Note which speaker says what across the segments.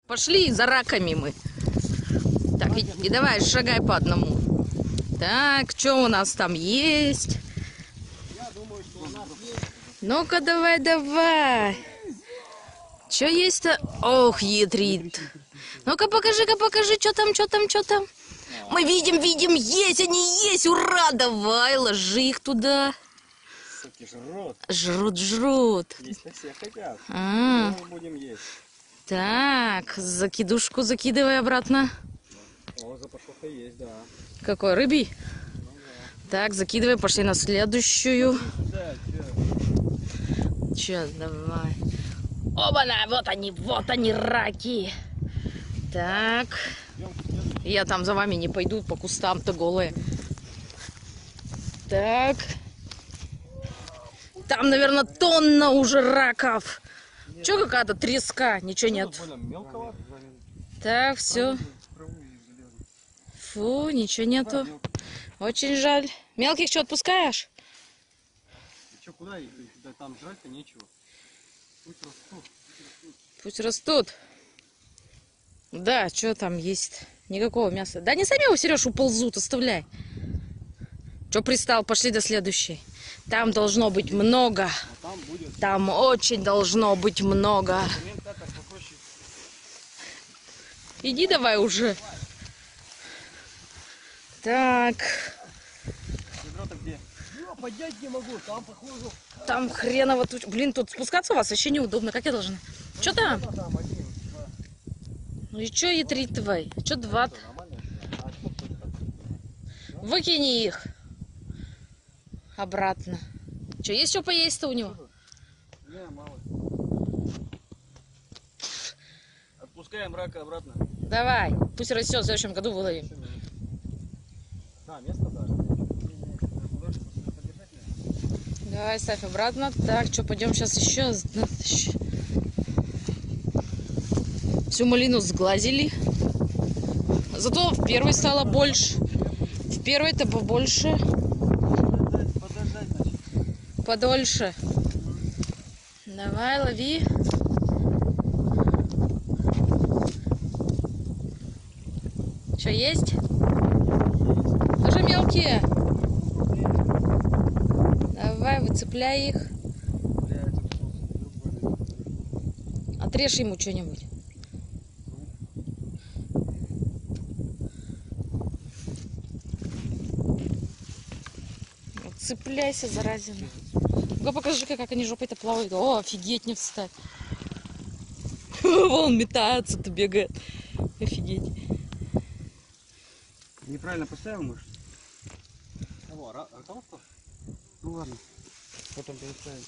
Speaker 1: Пошли за раками мы. Так, и давай, шагай по одному. Так, что у нас там есть? Ну-ка, давай. Что есть-то? Ох, ядрит. Ну-ка, покажи, что там. Мы видим, есть они, есть, ура! Давай, ложи их туда.
Speaker 2: Суки жрут.
Speaker 1: Жрут.
Speaker 2: Есть на всех хотят.
Speaker 1: А,
Speaker 2: Мы будем есть.
Speaker 1: так, закидушку закидывай обратно.
Speaker 2: О, запашок есть, да.
Speaker 1: Какой, рыбий?
Speaker 2: Ну, да.
Speaker 1: Так, закидывай, пошли на следующую.
Speaker 2: Да,
Speaker 1: Че, давай. Оба-на, вот они, раки. Так. Я там за вами не пойду, по кустам-то голые. Так. Там, наверное, тонна уже раков. Че какая-то треска? Ничего нет. Так, все. Фу, ничего нету. Очень жаль. Мелких что, отпускаешь?
Speaker 2: Че, куда их? Да там жрать-то нечего.
Speaker 1: Пусть растут. Да, что там есть? Никакого мяса. Да не сами его, Сереж, уползут, оставляй. Че пристал? Пошли до следующей. Там должно быть много. Там очень должно быть много. Иди давай уже. Так.
Speaker 2: Поднять не могу, там похоже.
Speaker 1: Там хреново тут. Блин, тут спускаться у вас вообще неудобно. Как я должна? Что там? Ну и что, ядрит твой? Что два? Выкини их. Обратно. Что, есть что поесть-то у него?
Speaker 2: Не, мало. Отпускаем рака обратно.
Speaker 1: Давай. Пусть растет, в следующем году выловим.
Speaker 2: Да, место даже.
Speaker 1: Давай, ставь обратно. Так, что, пойдем сейчас еще. Всю малину сглазили. Зато в первой стало больше. В первой-то побольше. Подольше. Давай, лови. Что, есть? Тоже мелкие. Давай, выцепляй их. Отрежь ему что-нибудь. Цепляйся, заразина. Ну покажи, как они жопой-то плавают. О, офигеть, не встать. Вон метается-то, бегает. Офигеть.
Speaker 2: Неправильно поставил, может? Руководство? Ну ладно. Потом переставим.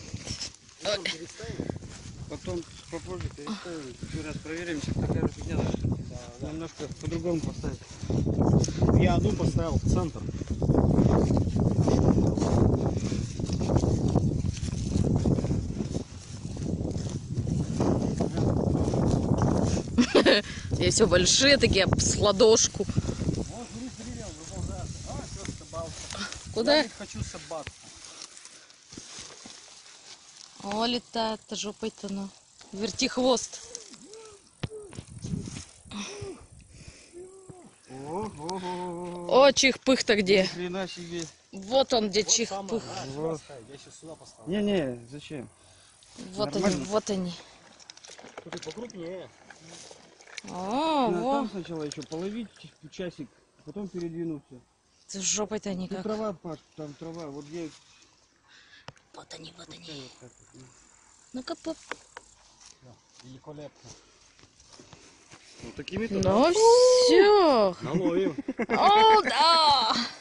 Speaker 2: Потом попозже переставим. Еще раз проверим, сейчас такая же фигня. Да. Немножко по-другому поставить. Я одну поставил в центр.
Speaker 1: Здесь все большие такие, с ладошку. Куда?
Speaker 2: Я хочу собаку.
Speaker 1: О, летает-то жопой-то, ну. Верти хвост. О, чих-пых-то где?
Speaker 2: Хрена себе.
Speaker 1: Вот он где чих-пых.
Speaker 2: Не, зачем?
Speaker 1: Вот
Speaker 2: нормально.
Speaker 1: они, вот они.
Speaker 2: Тут покрупнее.
Speaker 1: О,
Speaker 2: Надо
Speaker 1: во.
Speaker 2: там сначала еще половить часик, потом передвинуться.
Speaker 1: С жопой-то
Speaker 2: Тут
Speaker 1: никак.
Speaker 2: трава, Паш, там трава. Вот где.
Speaker 1: Вот они, вот они. Ну-ка, поп.
Speaker 2: Великолепно. Вот такими-то.
Speaker 1: Ну все.
Speaker 2: Наловим.
Speaker 1: О, да.